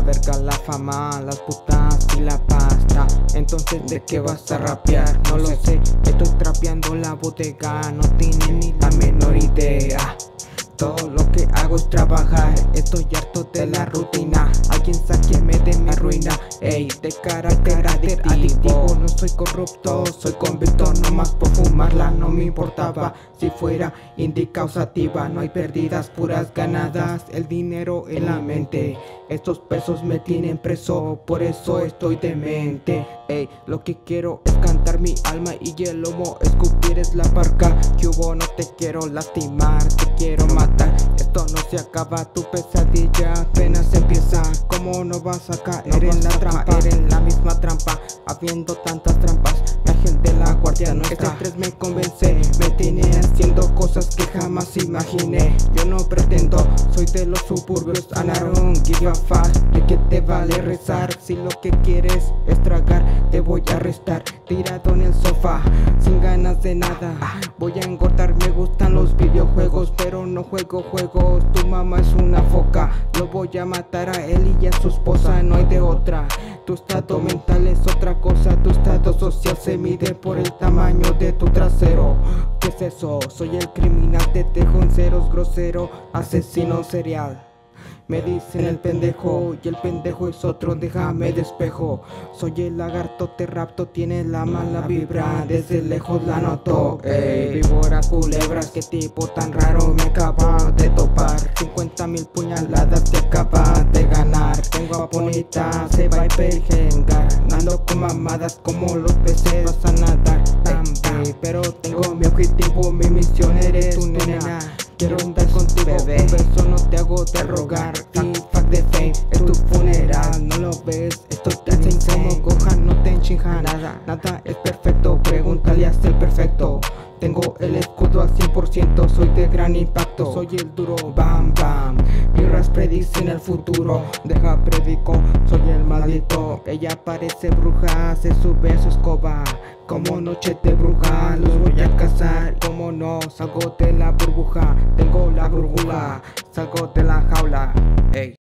verga, la fama, las putas y la pasta. Entonces ¿de qué vas a rapear? No lo sé, estoy trapeando la bodega, no tiene ni la menor idea. Todo lo que hago es trabajar, estoy harto de la rutina. Alguien sáqueme de mi ruina, ey, de carácter adictivo. No soy corrupto, soy convicto, nomás por fumarla no me importaba. Si fuera indicausativa, no hay pérdidas, puras ganadas. El dinero en la mente, estos pesos me tienen preso, por eso estoy demente. Ey, lo que quiero es cantar mi alma y el lomo, escupir es la parca. Que hubo, no te quiero lastimar, te quiero matar. Esto no se acaba, tu pesadilla apenas empieza. ¿Cómo no vas a caer en la trampa? En la misma trampa, habiendo tantas trampas. Ángel de la guardia nuestra. Este estrés me convence, me tiene haciendo cosas que jamás imaginé. Yo no pretendo, soy de los suburbios, and I don't give a fuck. ¿De qué te vale rezar? Si lo que quieres es tragar, te voy a arrestar. Tirado en el sofá, sin ganas de nada. Voy a engordar, me gustan los videojuegos, pero no juego juegos. Tu mamá es una foca, lo voy a matar a él y a su esposa, no hay de otra. Tu estado mental es otra cosa, tu estado social se mide por el tamaño de tu trasero. ¿Qué es eso? Soy el criminal, te dejo en ceros, grosero, asesino serial. Me dicen el pendejo y el pendejo es otro, déjame despejo. Soy el lagarto, te rapto, tiene la mala vibra, desde lejos la noto. Ey, víboras, culebras, qué tipo tan raro me acaba de topar. 50,000 puñaladas te acaba de ganar. Tengo a bonita, se va a perjengar. Nando con mamadas como los peces, vas a nadar también. Pero tengo mi objetivo, mi misión, eres tu nena. Quiero andar contigo, bebé. Un beso no te hago de rogar. Y fuck the fame, es tu funeral. No lo ves, esto te hace como Gohan, no te enchinjan. Nada es perfecto, pregúntale a el perfecto. Tengo el escudo al 100%, soy de gran impacto. Soy el duro, bam bam. Mis ras predicen el futuro, deja predico, soy el maldito. Ella parece bruja, se sube a su escoba. Como noche de bruja, los voy a cazar. Como no, salgo de la burbuja, tengo la brújula, salgo de la jaula. Ey.